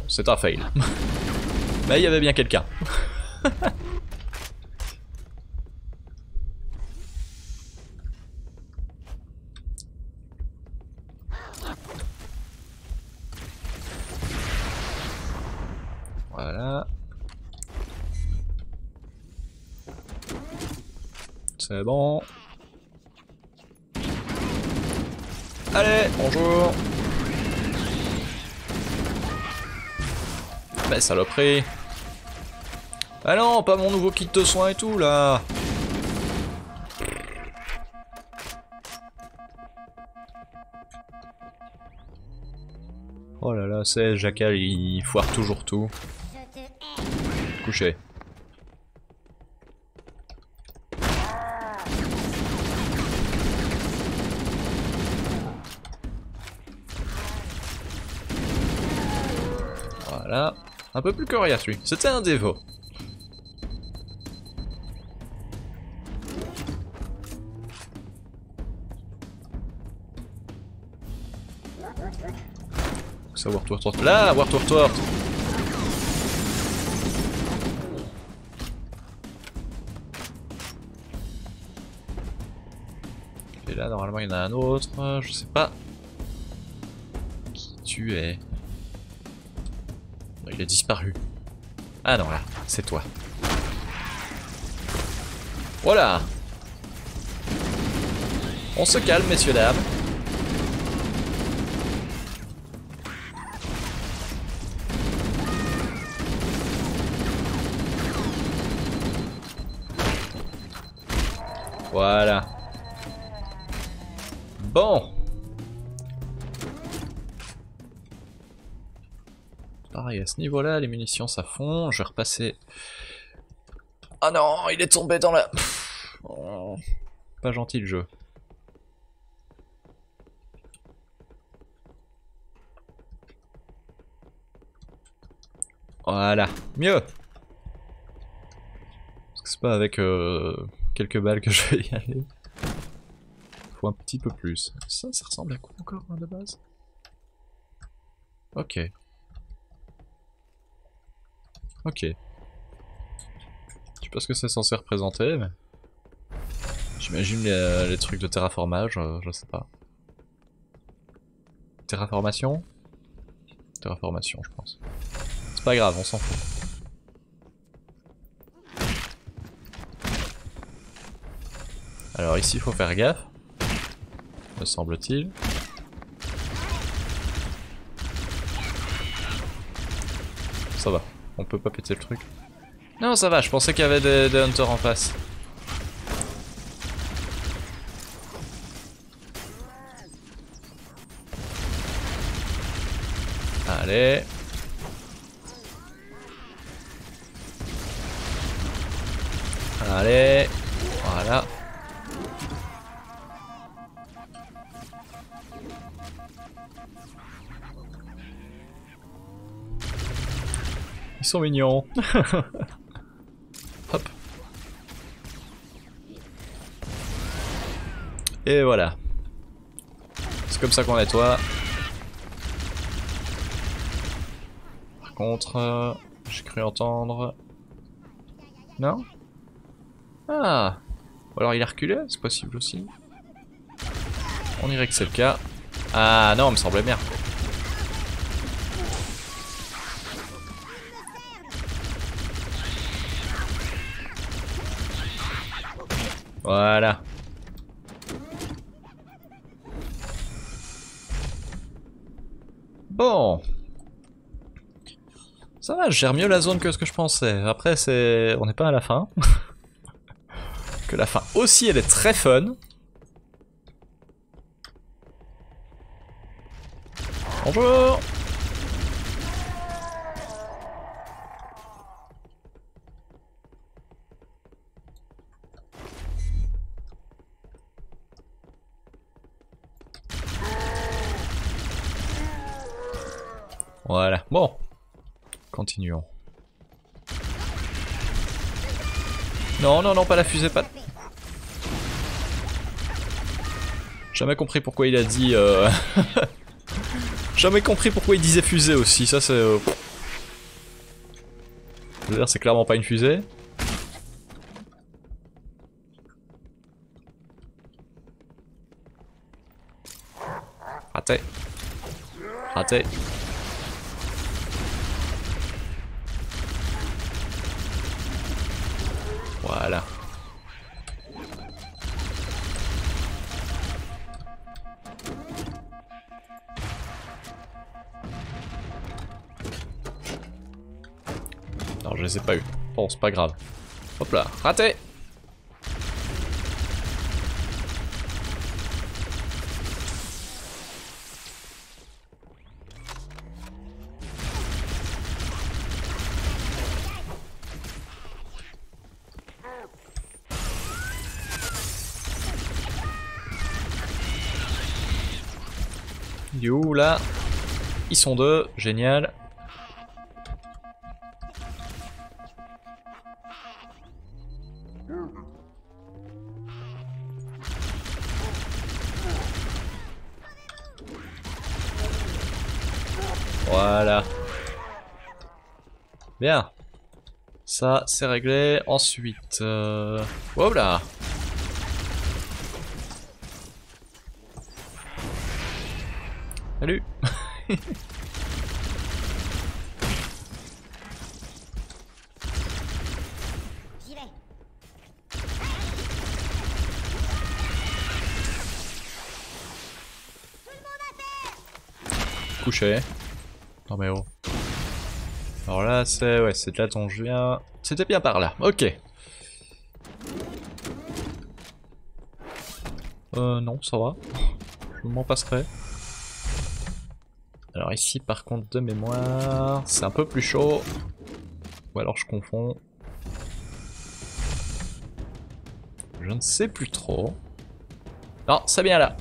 c'est un fail. Mais il y avait bien quelqu'un. Voilà. C'est bon. Allez, bonjour. Mais saloperie. Ah non, pas mon nouveau kit de soins et tout là. Oh là là, c'est Jackal, il foire toujours tout. Couché. Voilà. Un peu plus coriace lui. C'était un dévot. Ça, Wartwort. Là, Wartwort. Et là, normalement, il y en a un autre. Je sais pas qui tu es. Il a disparu. Ah non, là, c'est toi. Voilà. On se calme, messieurs, dames. Voilà. Bon. Pareil, à ce niveau-là, les munitions ça fond. Je vais repasser. Ah non, il est tombé dans la... Oh, pas gentil le jeu. Voilà, mieux. Parce que c'est pas avec quelques balles que je vais y aller. Faut un petit peu plus. Ça ressemble à quoi encore hein, de base? Ok. Ok. Je sais pas ce que c'est censé représenter, mais... J'imagine les trucs de terraformage, je sais pas. Terraformation? Terraformation, je pense. C'est pas grave, on s'en fout. Alors ici, il faut faire gaffe. Me semble-t-il. Ça va, on peut pas péter le truc. Non, ça va, je pensais qu'il y avait des hunters en face. Allez. Allez. Voilà. Ils sont mignons. Hop. Et voilà. C'est comme ça qu'on nettoie. Par contre, j'ai cru entendre... Non? Ah! Ou alors il a reculé, c'est possible aussi. On dirait que c'est le cas. Ah non, il me semblait bien. Voilà. Bon. Ça va, je gère mieux la zone que ce que je pensais. Après, c'est... on n'est pas à la fin. Que la fin aussi, elle est très fun. Bonjour. Voilà, bon. Continuons. Non, non, non, pas la fusée, pas... Jamais compris pourquoi il a dit... Jamais compris pourquoi il disait fusée aussi, ça c'est... Je veux dire, c'est clairement pas une fusée. Raté. Raté. Voilà. Non, je les ai pas eu. Bon, c'est pas grave. Hop là, raté. Du où là? Ils sont deux, génial. Voilà. Bien. Ça, c'est réglé. Ensuite... Voilà. Salut. Couché. Non mais oh. Alors là, c'est... Ouais, c'est de là dont je viens. C'était bien par là. Ok. Non, ça va. Je m'en passerai. Alors ici, par contre, de mémoire, c'est un peu plus chaud. Ou alors je confonds. Je ne sais plus trop. Non, c'est bien là.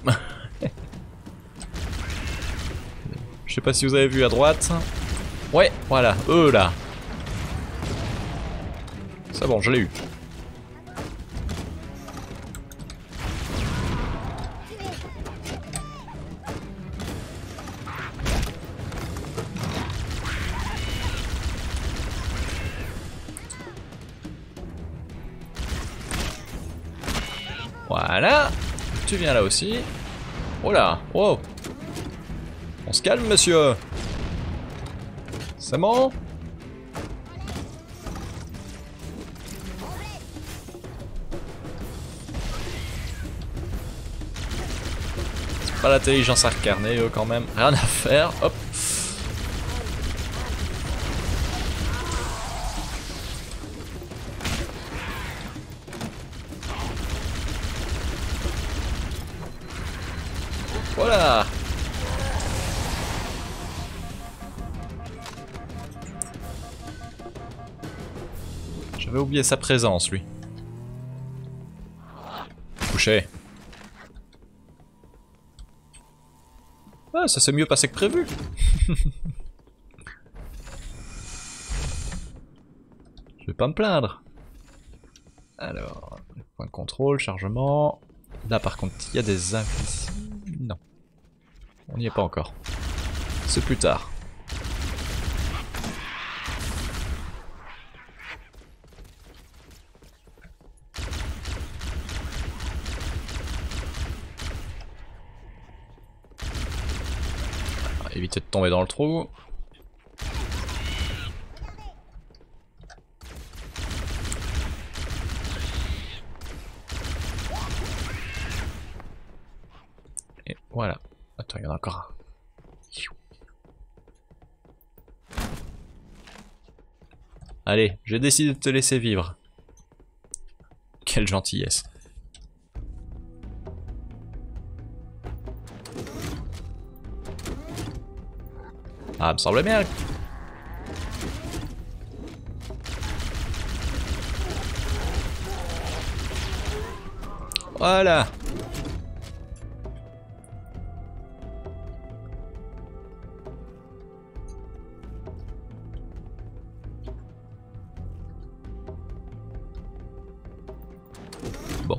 Je sais pas si vous avez vu à droite. Ouais, voilà, eux là. C'est bon, je l'ai eu. Voilà. Tu viens là aussi. Oh là, wow. On se calme, monsieur. C'est bon? C'est pas l'intelligence incarnée, eux, quand même. Rien à faire. Hop. Voilà. J'avais oublié sa présence, lui. Couché. Ah, ça s'est mieux passé que prévu. Je vais pas me plaindre. Alors, point de contrôle, chargement. Là, par contre, il y a des invisibles. Non. On n'y est pas encore. C'est plus tard. Éviter de tomber dans le trou. Et voilà. Attends, il y en a encore un. Allez, j'ai décidé de te laisser vivre. Quelle gentillesse. Ah, me semble bien. Voilà. Bon.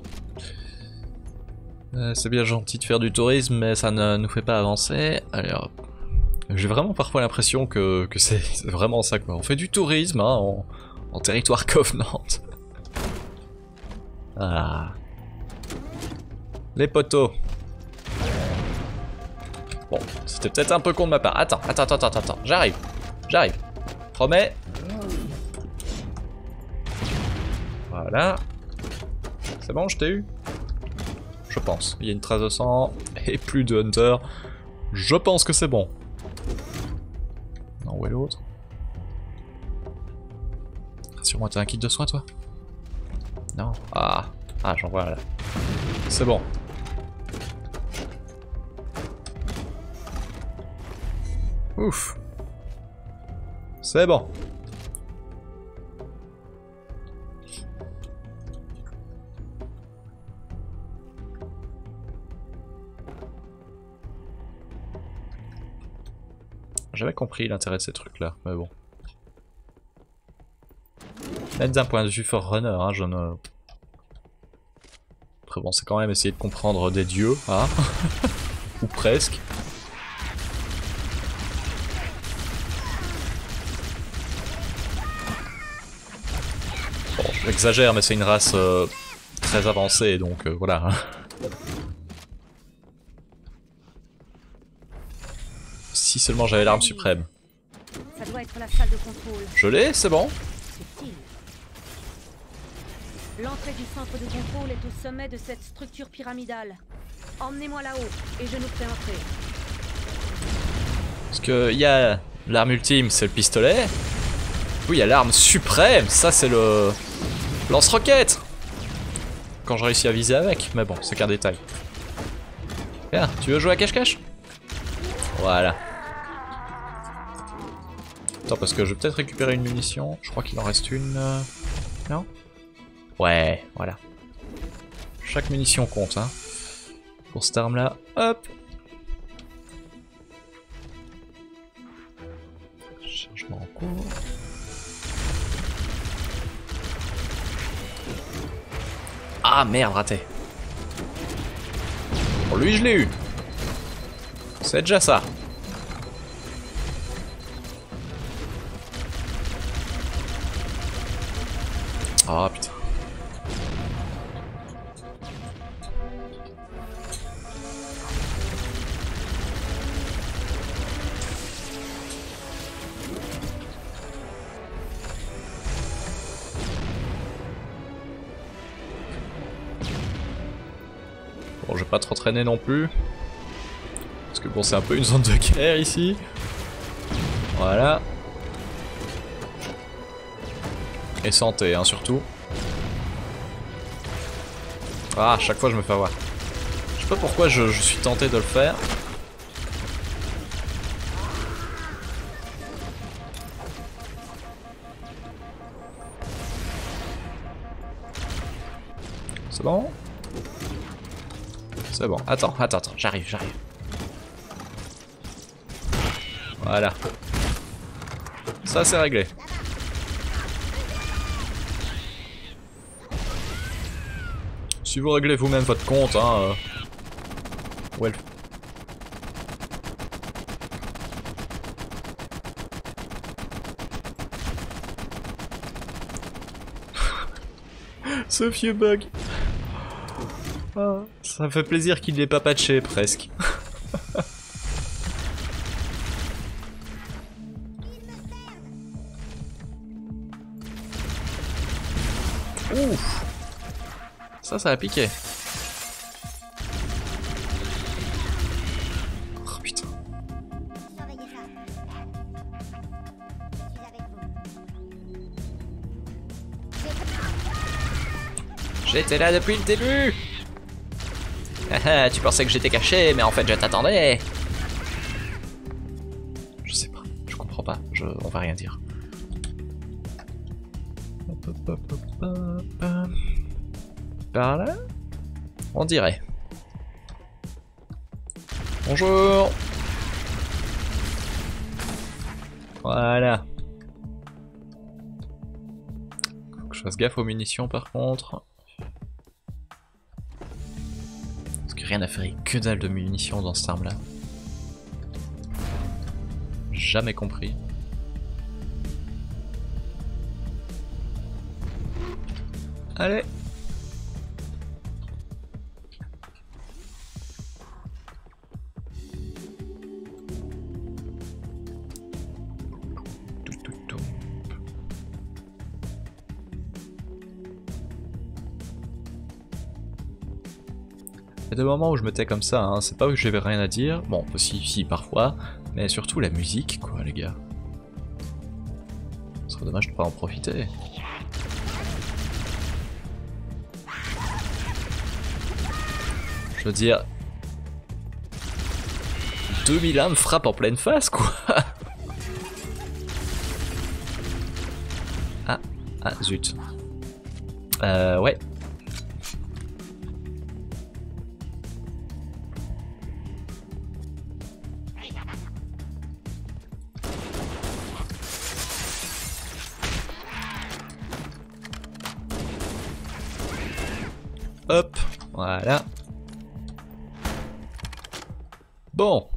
C'est bien gentil de faire du tourisme, mais ça ne nous fait pas avancer. Alors, j'ai vraiment parfois l'impression que c'est vraiment ça, quoi. On fait du tourisme, hein, En territoire Covenant. Ah. Les poteaux. Bon, c'était peut-être un peu con de ma part. Attends. J'arrive. Promets. Voilà. C'est bon, je t'ai eu? Je pense. Il y a une trace de sang et plus de Hunter. Je pense que c'est bon. Non, où est l'autre? Rassure-moi, t'as un kit de soin, toi? Non. Ah, j'en vois là. C'est bon. Ouf. C'est bon. J'avais compris l'intérêt de ces trucs là, mais bon. Même d'un point de vue Forerunner, hein, je ne... Après bon, c'est quand même essayer de comprendre des dieux, hein. Ou presque. Bon, j'exagère, mais c'est une race très avancée, donc voilà. Si seulement j'avais l'arme suprême. Ça doit être la salle de contrôle. Je l'ai, c'est bon. Subtil. L'entrée du centre de contrôle est au sommet de cette structure pyramidale. Emmenez-moi là-haut et je nous ferai entrer. Parce que il y a l'arme ultime, c'est le pistolet. Oui, il y a l'arme suprême, ça c'est le lance-roquette. Quand je réussis à viser avec, mais bon, c'est qu'un détail. Tiens, tu veux jouer à cache-cache? Voilà. Attends, parce que je vais peut-être récupérer une munition. Je crois qu'il en reste une. Non? Ouais, voilà. Chaque munition compte, hein. Pour cette arme-là, hop. Chargement en cours. Ah merde, raté. Bon, lui, je l'ai eu. C'est déjà ça. Ah putain. Bon, je vais pas trop traîner non plus. Parce que bon, c'est un peu une zone de guerre ici. Voilà. Et santé, hein, surtout. Ah, à chaque fois je me fais avoir. Je sais pas pourquoi je suis tenté de le faire. C'est bon? C'est bon. Attends, j'arrive. Voilà. Ça c'est réglé. Si vous réglez vous-même votre compte, hein. Ouais. Ce vieux bug. Ah, ça me fait plaisir qu'il l'ait pas patché presque. Ouf. Ça a piqué. Oh putain. J'étais là depuis le début. Tu pensais que j'étais caché, mais en fait je t'attendais. Je sais pas, je comprends pas, on va rien dire. Par là? On dirait. Bonjour. Voilà. Faut que je fasse gaffe aux munitions par contre. Parce que rien à faire, que dalle de munitions dans cette arme là. Jamais compris. Allez. Il y a des moments où je me tais comme ça, hein. C'est pas que j'avais rien à dire, bon, si, parfois, mais surtout la musique, quoi, les gars. Ce serait dommage de pas en profiter. Je veux dire... 2000 âmes frappent en pleine face, quoi. Ah, zut. Ouais. Hop, voilà. Bon.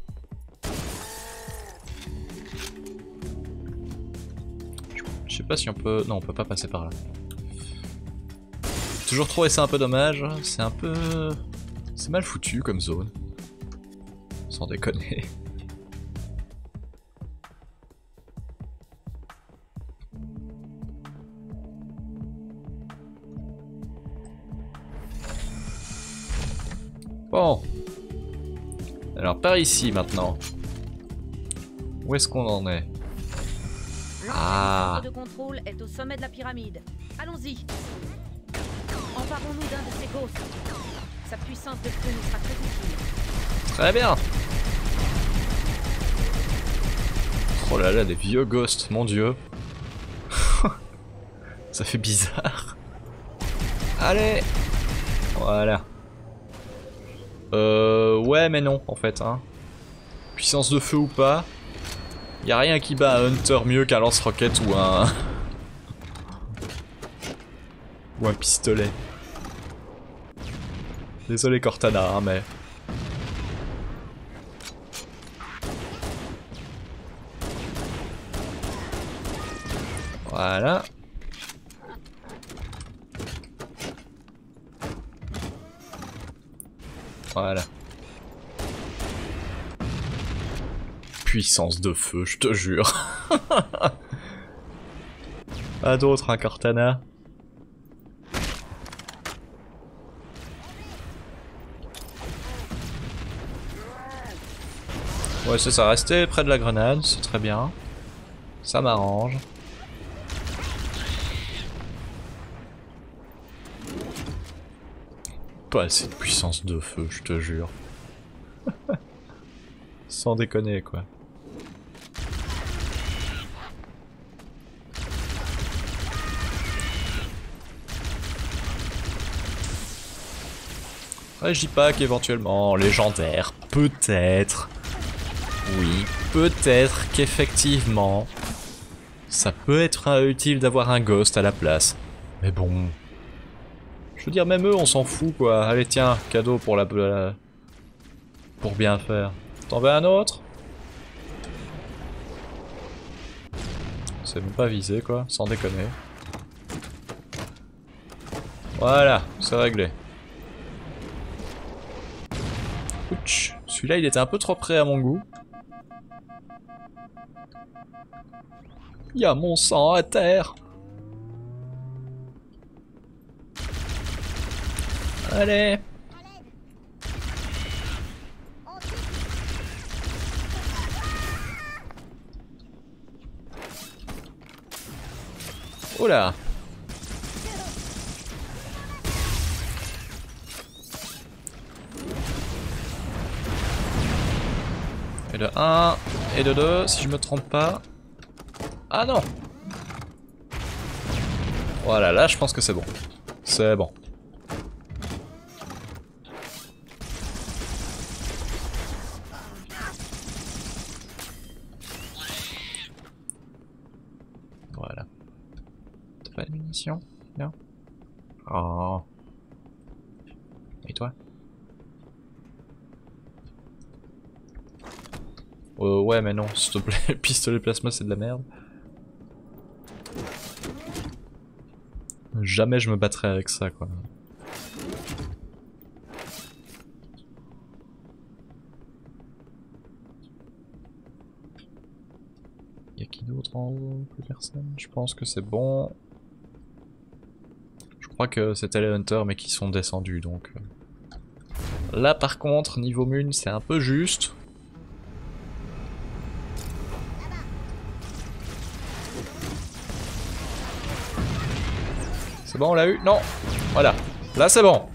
Je sais pas si on peut... Non, on peut pas passer par là. Toujours trouvé ça un peu dommage. C'est un peu... C'est mal foutu comme zone. Sans déconner. Bon. Alors par ici maintenant. Où est-ce qu'on en est? Ah. Le centre de contrôle est au sommet de la pyramide. Allons-y. Emparons-nous d'un de ces ghosts. Sa puissance de feu nous sera très utile. Très bien. Oh là là, des vieux ghosts, mon dieu. Ça fait bizarre. Allez. Voilà. Ouais mais non en fait hein. Puissance de feu ou pas, y a rien qui bat un Hunter mieux qu'un lance-roquette ou un... ou un pistolet. Désolé Cortana hein, mais... Voilà. Voilà. Puissance de feu, je te jure. Pas d'autre, hein, Cortana. Ouais, c'est ça, rester près de la grenade, c'est très bien. Ça m'arrange. Pas assez de puissance de feu, je te jure. Sans déconner, quoi. Ouais, je dis pas qu'éventuellement, légendaire, peut-être. Oui, peut-être qu'effectivement, ça peut être utile d'avoir un ghost à la place. Mais bon... Je veux dire, même eux, on s'en fout, quoi. Allez, tiens, cadeau pour pour bien faire. T'en veux un autre? C'est même pas visé, quoi, sans déconner. Voilà, c'est réglé. Ouch, celui-là, il était un peu trop près à mon goût. Il y a mon sang à terre. Allez. Oula. Et de 1, et de 2, si je me trompe pas. Ah non. Voilà, là je pense que c'est bon. C'est bon. Voilà. T'as pas de munitions? Non? Oh. Et toi? Ouais mais non, s'il te plaît, le pistolet plasma c'est de la merde. Jamais je me battrais avec ça, quoi. Y'a qui d'autre en haut? Plus personne? Je pense que c'est bon. Je crois que c'était les hunters mais qui sont descendus donc. Là par contre, niveau mune, c'est un peu juste. C'est bon, on l'a eu? Non! Voilà. Là c'est bon.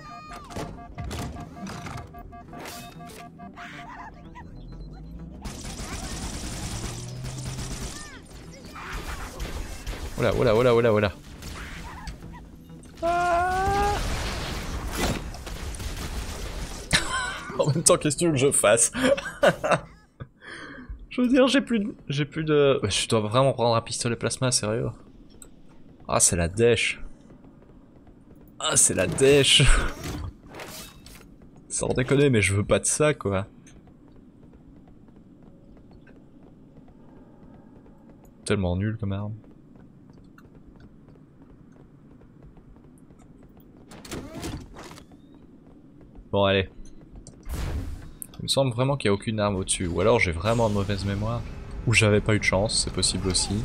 Oula, oula, oula, oula, oula. Ah. En même temps, qu'est-ce que tu veux que je fasse? Je veux dire, j'ai plus de... Je dois vraiment prendre un pistolet plasma, sérieux? Ah, c'est la dèche. Ah, c'est la dèche. Sans déconner, mais je veux pas de ça, quoi. Tellement nul comme arme. Bon, allez. Il me semble vraiment qu'il n'y a aucune arme au-dessus. Ou alors j'ai vraiment de mauvaise mémoire. Ou j'avais pas eu de chance, c'est possible aussi.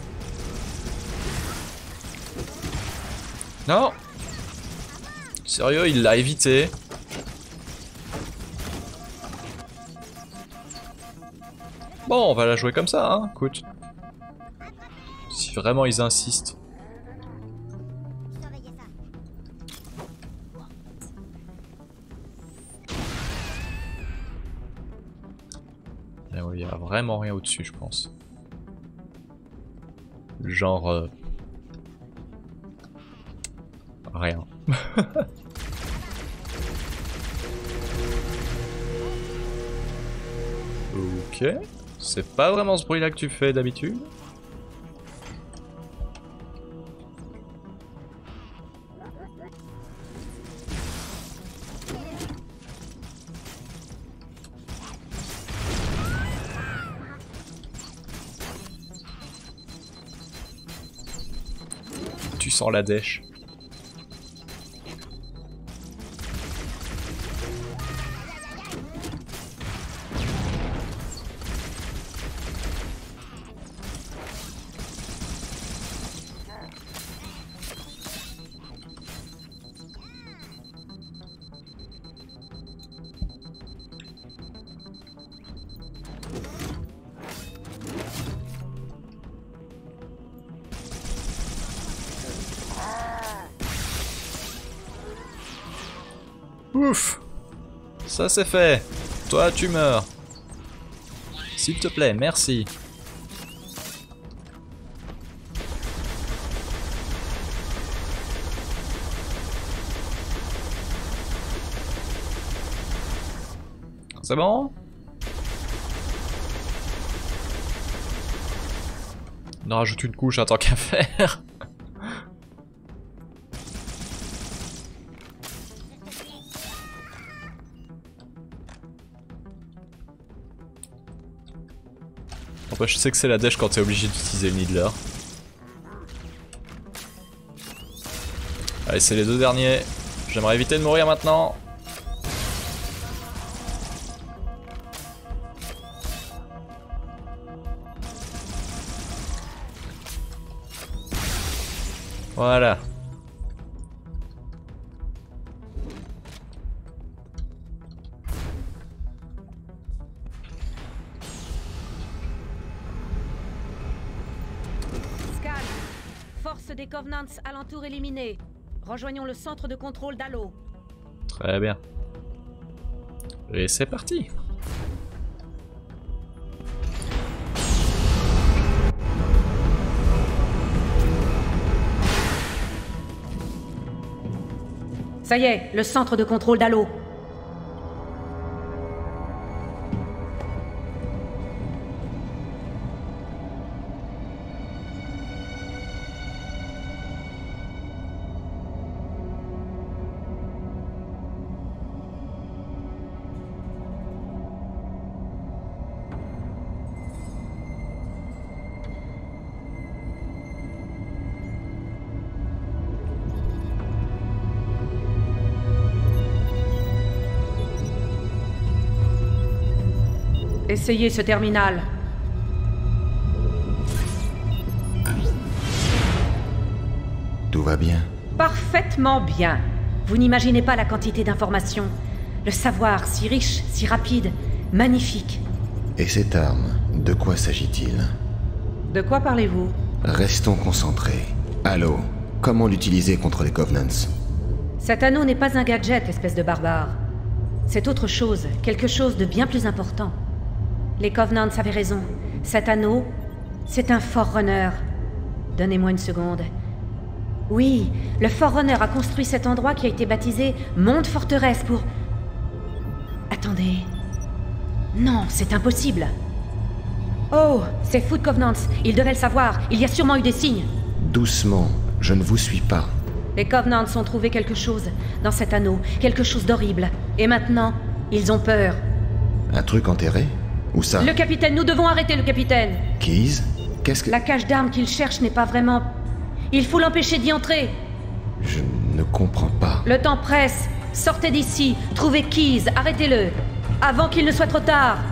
Non! Sérieux, il l'a évité. Bon, on va la jouer comme ça, hein, écoute. Si vraiment ils insistent. Il y a vraiment rien au-dessus, je pense. Genre... rien. Ok. C'est pas vraiment ce bruit-là que tu fais d'habitude. Tu sens la dèche. Ouf! Ça c'est fait. Toi tu meurs. S'il te plaît, merci. C'est bon? On en rajoute une couche en tant qu'à faire. Je sais que c'est la dèche quand t'es obligé d'utiliser le Needler. Allez, c'est les deux derniers. J'aimerais éviter de mourir maintenant. Voilà. Des Covenants alentour éliminés. Rejoignons le centre de contrôle d'Halo. Très bien. Et c'est parti. Ça y est, le centre de contrôle d'Halo. Essayez ce terminal. Tout va bien. Parfaitement bien. Vous n'imaginez pas la quantité d'informations. Le savoir, si riche, si rapide, magnifique. Et cette arme, de quoi s'agit-il? De quoi parlez-vous? Restons concentrés. Allô, comment l'utiliser contre les Covenants? Cet anneau n'est pas un gadget, espèce de barbare. C'est autre chose, quelque chose de bien plus important. Les Covenants avaient raison. Cet anneau, c'est un Forerunner. Donnez-moi une seconde. Oui, le Forerunner a construit cet endroit qui a été baptisé Monde Forteresse pour... Attendez... Non, c'est impossible. Oh, c'est Foot Covenants, ils devaient le savoir, il y a sûrement eu des signes. Doucement, je ne vous suis pas. Les Covenants ont trouvé quelque chose dans cet anneau, quelque chose d'horrible. Et maintenant, ils ont peur. Un truc enterré? Où ça? Le capitaine, nous devons arrêter le capitaine. Keys? Qu'est-ce que... La cache d'armes qu'il cherche n'est pas vraiment... Il faut l'empêcher d'y entrer. Je ne comprends pas. Le temps presse. Sortez d'ici, trouvez Keys, arrêtez-le. Avant qu'il ne soit trop tard.